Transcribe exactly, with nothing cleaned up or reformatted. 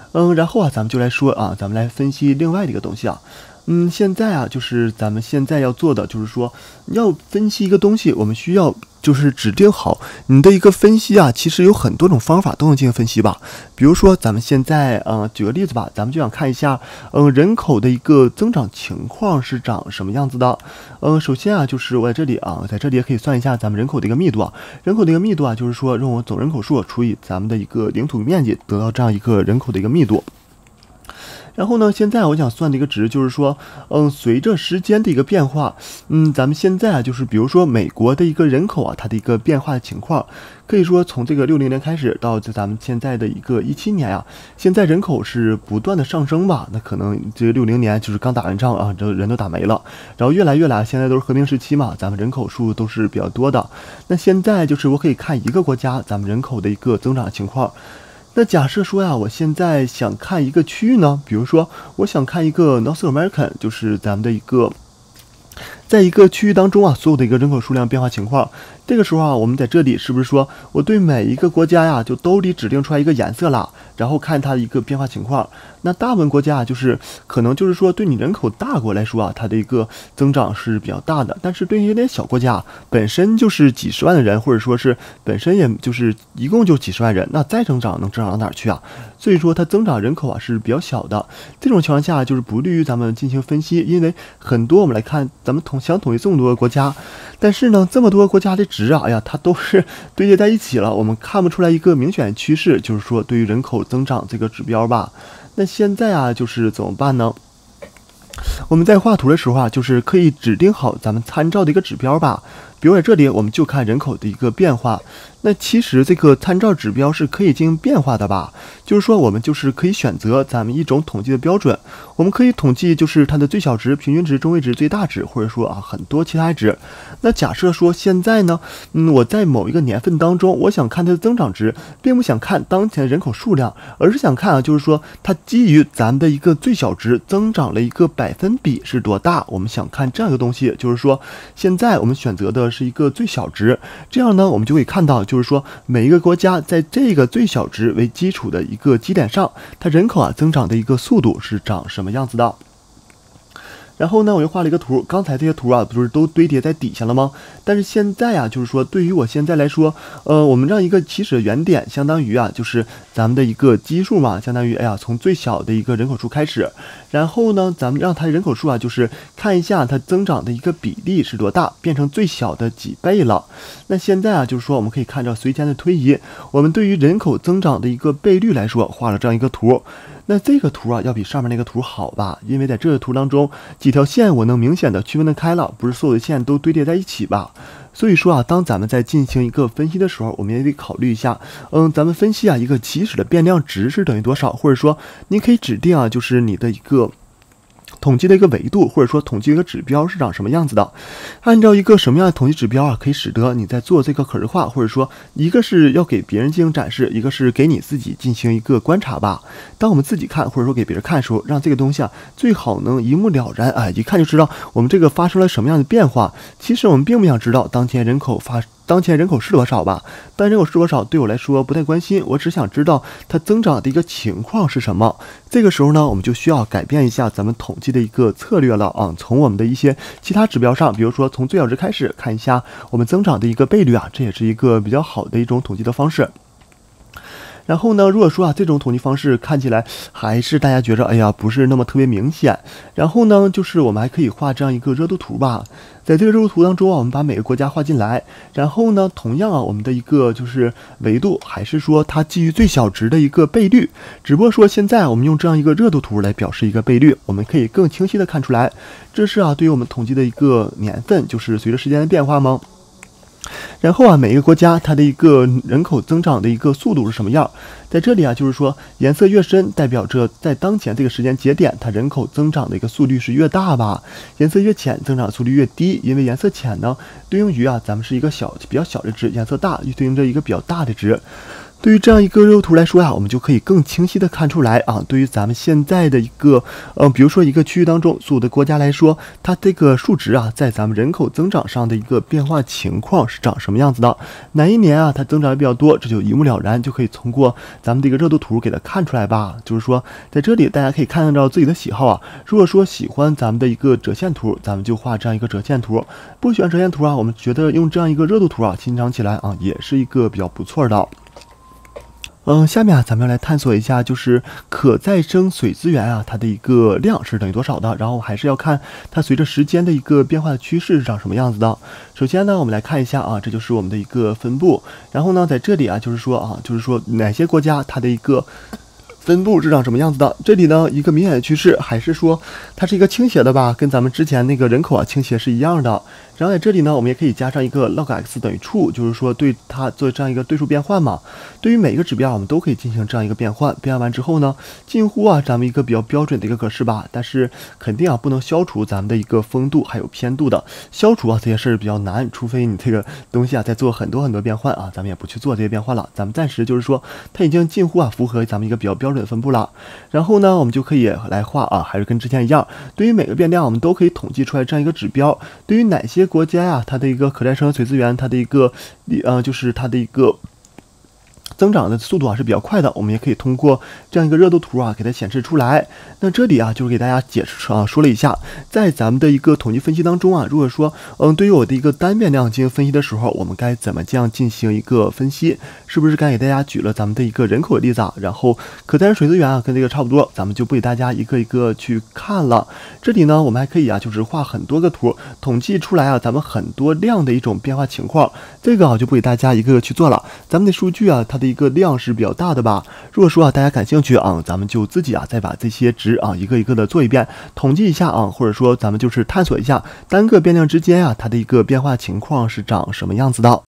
嗯，然后啊，咱们就来说啊，咱们来分析另外的一个东西啊。嗯，现在啊，就是咱们现在要做的，就是说要分析一个东西，我们需要就是指定好你的一个分析啊。其实有很多种方法都能进行分析吧。比如说，咱们现在呃，举个例子吧，咱们就想看一下，嗯、呃，人口的一个增长情况是长什么样子的。嗯、呃，首先啊，就是我在这里啊，在这里也可以算一下咱们人口的一个密度啊。人口的一个密度啊，就是说用我总人口数除以咱们的一个领土面积，得到这样一个人口的一个密度。然后呢，现在我想算的一个值就是说，嗯，随着时间的一个变化，嗯，咱们现在啊，就是比如说美国的一个人口啊，它的一个变化的情况，可以说从这个六零年开始到咱们现在的一个一七年啊，现在人口是不断的上升吧？那可能这六零年就是刚打完仗啊，这人都打没了，然后越来越来，现在都是和平时期嘛，咱们人口数都是比较多的。那现在就是我可以看一个国家咱们人口的一个增长情况。那假设说呀，我现在想看一个区域呢，比如说我想看一个 North American， 就是咱们的一个，在一个区域当中啊，所有的一个人口数量变化情况。这个时候啊，我们在这里是不是说我对每一个国家呀，就都得指定出来一个颜色了，然后看它的一个变化情况？那大部分国家啊，就是可能就是说对你人口大国来说啊，它的一个增长是比较大的，但是对于一点小国家，本身就是几十万的人，或者说是本身也就是一共就几十万人，那再增长能增长到哪儿去啊？所以说它增长人口啊是比较小的。这种情况下就是不利于咱们进行分析，因为很多我们来看，咱们统想统计这么多个国家，但是呢，这么多国家的值啊，哎呀，它都是堆叠在一起了，我们看不出来一个明显趋势，就是说对于人口增长这个指标吧。那现在啊，就是怎么办呢？我们在画图的时候啊，就是可以指定好咱们参照的一个指标吧。比如在这里，我们就看人口的一个变化。那其实这个参照指标是可以进行变化的吧？就是说，我们就是可以选择咱们一种统计的标准，我们可以统计就是它的最小值、平均值、中位值、最大值，或者说啊很多其他值。那假设说现在呢，嗯，我在某一个年份当中，我想看它的增长值，并不想看当前的人口数量，而是想看啊，就是说它基于咱们的一个最小值增长了一个百分比是多大。我们想看这样一个东西，就是说现在我们选择的是一个最小值，这样呢，我们就可以看到，就是说每一个国家在这个最小值为基础的一个基点上，它人口啊增长的一个速度是长什么样子的。然后呢，我又画了一个图，刚才这些图啊，不是都堆叠在底下了吗？但是现在啊，就是说对于我现在来说，呃，我们让一个起始的原点相当于啊，就是咱们的一个基数嘛，相当于哎呀，从最小的一个人口数开始，然后呢，咱们让它人口数啊，就是看一下它增长的一个比例是多大，变成最小的几倍了。那现在啊，就是说我们可以看着随间的推移，我们对于人口增长的一个倍率来说，画了这样一个图。那这个图啊，要比上面那个图好吧？因为在这个图当中，几条线我能明显的区分得开了，不是所有的线都堆叠在一起吧？所以说啊，当咱们在进行一个分析的时候，我们也得考虑一下，嗯，咱们分析啊，一个起始的变量值是等于多少，或者说你可以指定啊，就是你的一个统计的一个维度，或者说统计一个指标是长什么样子的。按照一个什么样的统计指标啊，可以使得你在做这个可视化，或者说一个是要给别人进行展示，一个是给你自己进行一个观察吧。当我们自己看，或者说给别人看的时候，让这个东西啊最好能一目了然，哎，一看就知道我们这个发生了什么样的变化。其实我们并不想知道当前人口发当前人口是多少吧，但人口是多少对我来说不太关心，我只想知道它增长的一个情况是什么。这个时候呢，我们就需要改变一下咱们统计的一个策略了啊。从我们的一些其他指标上，比如说从最小值开始看一下我们增长的一个倍率啊，这也是一个比较好的一种统计的方式。然后呢，如果说啊这种统计方式看起来还是大家觉着哎呀不是那么特别明显，然后呢就是我们还可以画这样一个热度图吧。在这个热度图当中啊，我们把每个国家画进来，然后呢同样啊我们的一个就是维度还是说它基于最小值的一个倍率，只不过说现在我们用这样一个热度图来表示一个倍率，我们可以更清晰的看出来，这是啊对于我们统计的一个年份，就是随着时间的变化吗？然后啊，每一个国家它的一个人口增长的一个速度是什么样？在这里啊，就是说颜色越深，代表着在当前这个时间节点，它人口增长的一个速率是越大吧；颜色越浅，增长速率越低。因为颜色浅呢，对应于啊，咱们是一个小比较小的值；颜色大，对应着一个比较大的值。 对于这样一个热度图来说呀，我们就可以更清晰的看出来啊，对于咱们现在的一个，呃，比如说一个区域当中所有的国家来说，它这个数值啊，在咱们人口增长上的一个变化情况是长什么样子的？哪一年啊，它增长的比较多，这就一目了然，就可以通过咱们的一个热度图给它看出来吧。就是说，在这里大家可以看到自己的喜好啊。如果说喜欢咱们的一个折线图，咱们就画这样一个折线图；不喜欢折线图啊，我们觉得用这样一个热度图啊，欣赏起来啊，也是一个比较不错的。嗯，下面啊，咱们要来探索一下，就是可再生水资源啊，它的一个量是等于多少的？然后还是要看它随着时间的一个变化的趋势是长什么样子的。首先呢，我们来看一下啊，这就是我们的一个分布。然后呢，在这里啊，就是说啊，就是说哪些国家它的一个分布是长什么样子的？这里呢，一个明显的趋势还是说它是一个倾斜的吧，跟咱们之前那个人口啊倾斜是一样的。然后在这里呢，我们也可以加上一个 log x 等于 true， 就是说对它做这样一个对数变换嘛。对于每一个指标，我们都可以进行这样一个变换。变换完之后呢，近乎啊咱们一个比较标准的一个格式吧。但是肯定啊不能消除咱们的一个风度还有偏度的。消除啊这些事儿比较难，除非你这个东西啊在做很多很多变换啊，咱们也不去做这些变换了。咱们暂时就是说它已经近乎啊符合咱们一个比较标准的分布了。然后呢，我们就可以来画啊，还是跟之前一样，对于每个变量我们都可以统计出来这样一个指标。对于哪些国家呀，它的一个可再生水资源，它的一个呃，就是它的一个增长的速度啊是比较快的，我们也可以通过这样一个热度图啊给它显示出来。那这里啊就是给大家解释啊说了一下，在咱们的一个统计分析当中啊，如果说嗯对于我的一个单变量进行分析的时候，我们该怎么这样进行一个分析？是不是该给大家举了咱们的一个人口的例子啊？然后可再生水资源啊跟这个差不多，咱们就不给大家一个一个去看了。这里呢我们还可以啊就是画很多个图，统计出来啊咱们很多量的一种变化情况。这个啊就不给大家一个个去做了。咱们的数据啊它的一个量是比较大的吧。如果说啊大家感兴趣啊，咱们就自己啊再把这些值啊一个一个的做一遍，统计一下啊，或者说咱们就是探索一下单个变量之间啊它的一个变化情况是长什么样子的。